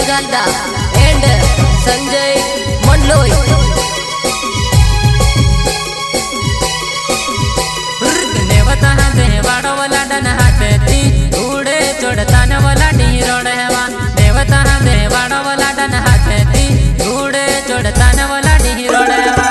गालदा and Sanjay Mandloi. नेवता दे वाड़ो वाला done हाथे थी उड़े चोड़ता न वाला ढीरोड़ हेवा। नेवता दे वाड़ो वाला डन हाथे थी उड़े चोड़ता न वाला ढीरोड़ हेवा।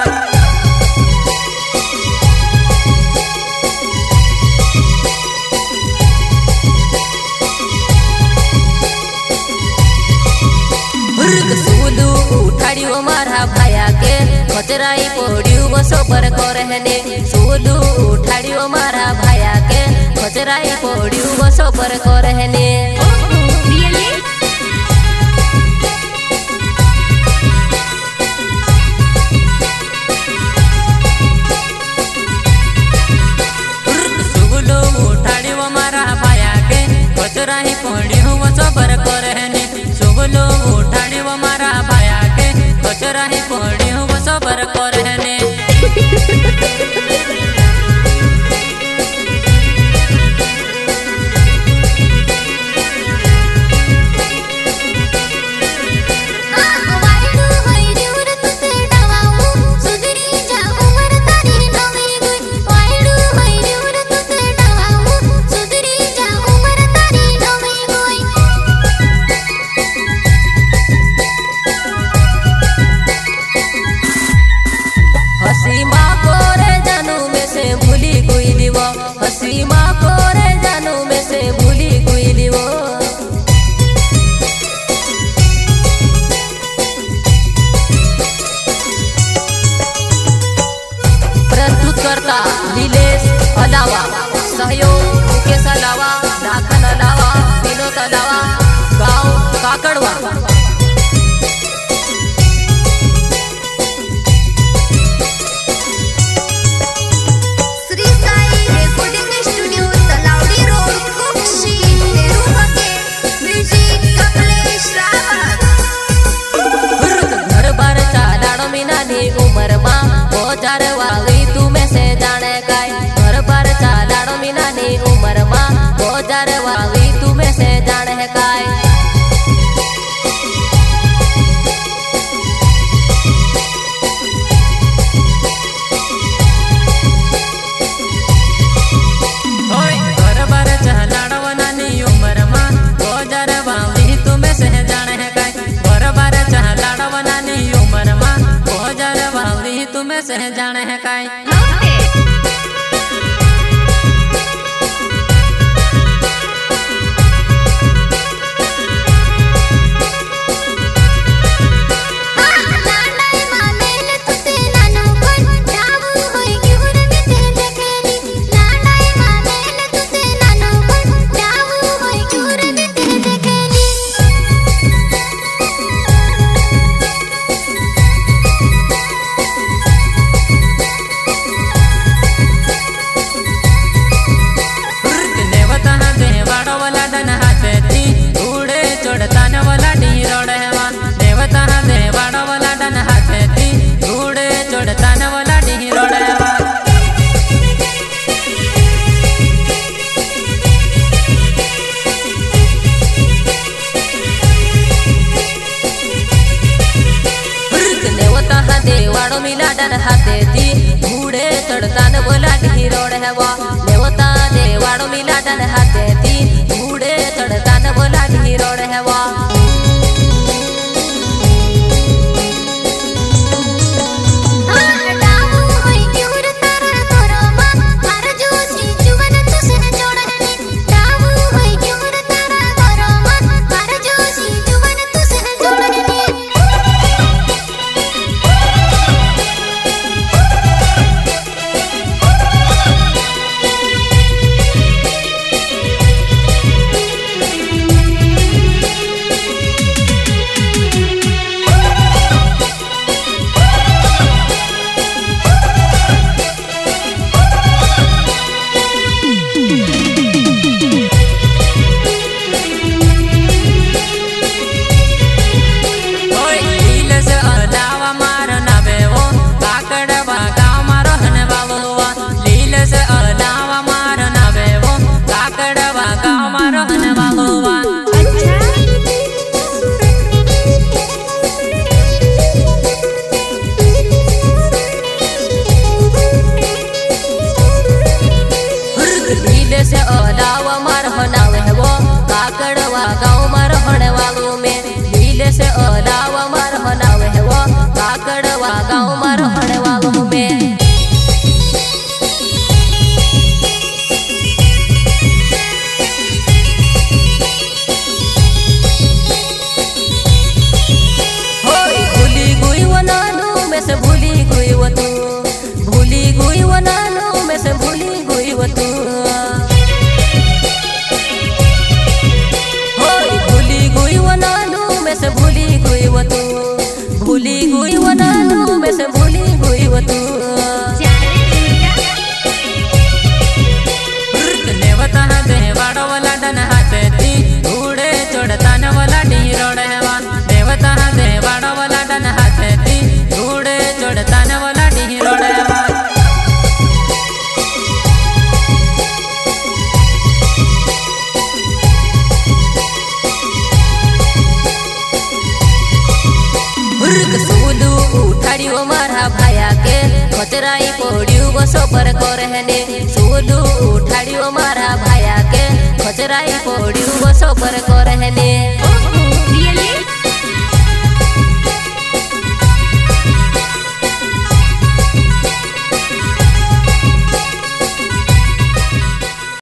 सूलू उठाड़ियो मारा भाया के खचराई पोड़ियो बसो पर करहने। सूलू उठाड़ियो मारा भाया के खचराई पोड़ियो बसो पर करहने। सूलू उठाड़ियो मारा भाया के खचराई पोड़ियो बसो पर करहने। सूलू उठाड़ियो मारा भाया के खचराई पोड़ियो बसो पर करहने। नीलेश अलावा सहयोग मुकेश अलावा दाखन अलावा विनोद अलावा गाँव Kakadwa. Shri Sai recording studio Talawadi road Kukshi Tirupati music Kamlesh Rawat. घर बार चालाड़ो मीना नी उमर मां बोजार वाली तुम्हें से जाने काय। घर बार चालाड़ो मीना नी उमर मां बोजार वाली तुम्हें से जाने काय। घर बार चालाड़ो नानी उमर मां बोजार वाली तुम्हें से जाने काय। घर बार चालाड़ो नानी उमर मां बोजार वाली तुम्हें से जाने काय। देवाड़ो मिलाडन हाथे थी बूढ़े चढ़ता न बोला ढीरोड़ हेवा। देवता देवाड़ो मिलाडन हाथे थी बूढ़े चढ़ता न बोला ढीरोड़ हेवा। ढीले से अलावा मार हनाव है वो काकड़वा गाँव मार हने वालों में ढीले से अलावा मार हनाव है वो काकड़वा गाँव मार हने वालों में भूली गुई वो नानू में से भूली गुई वो तू भूली गुई वो नानू में से भूली गुई वो तू भूली गुई वो नानू में से भूली गुई वो तू भूली गुई वो नानू में से भूली गुई वो तू नेवता दे वाड़ो वाला डन हाथे ती उड़े चोड़ता न वाला ढीरोड़ हेवा देवता दे वाड़ो वाला डन हाथे ती उड़े चोड़ता न वाला ढीरोड़ हेवा सूलू उठाड़ियो मारा भाया के खचराई पोड़ियो बसो पर करहने सूलू उठाड़ियो मारा भाया के खचराई पोड़ियो बसो पर करहने।